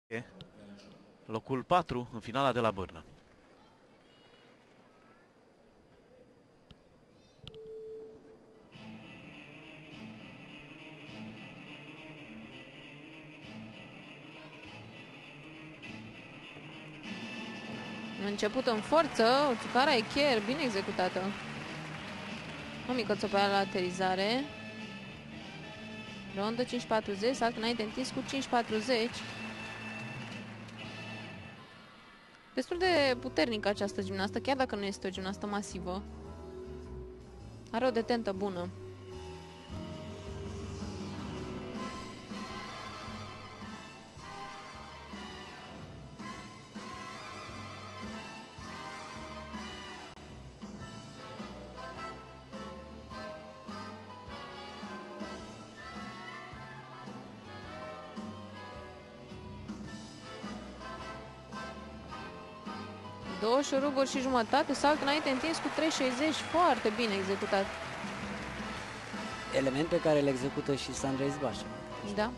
locul 4 în finala de la Bârnă. Început în forță, o țucara e chiar bine executată. O mică țopeală la aterizare. Rondă 5.40, salt înainte întins cu 5.40. Destul de puternică această gimnastă, chiar dacă nu este o gimnastă masivă. Are o detentă bună. Două șuruburi și jumătate, salt înainte întins cu 3.60, foarte bine executat. Element pe care îl execută și Sandra Izbașa. Da.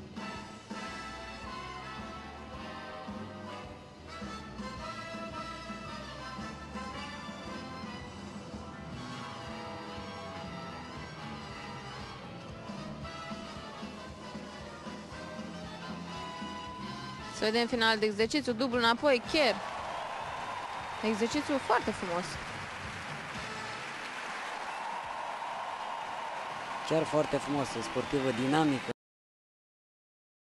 Să vedem final de exercițiu, dublu înapoi, chiar. Exercițiu foarte frumos. Chiar foarte frumoasă, sportivă, dinamică.